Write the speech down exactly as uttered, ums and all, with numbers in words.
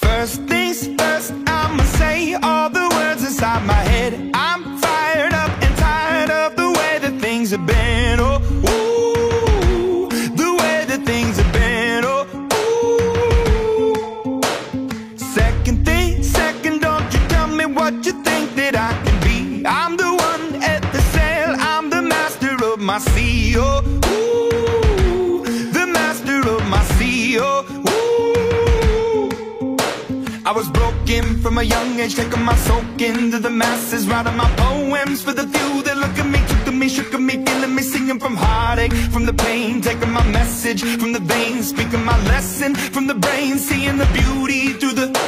First things first, I'ma say all the words inside my head. I'm fired up and tired of the way that things have been. Oh, ooh, the way that things have been. Oh, ooh. Second thing, second, don't you tell me what you think that I can be. I'm the one at the sail, I'm the master of my sea. Oh, ooh, the master of my sea. Oh, ooh. I was broken from a young age, taking my soak into the masses, writing my poems for the few that look at me, took to me, shook at me, feeling me, singing from heartache, from the pain, taking my message from the veins, speaking my lesson from the brain, seeing the beauty through the